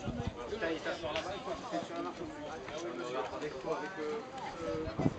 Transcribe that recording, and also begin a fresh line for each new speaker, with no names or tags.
Il t'asseoir là-bas, il faut que tu sur la marche. Avec quoi? Avec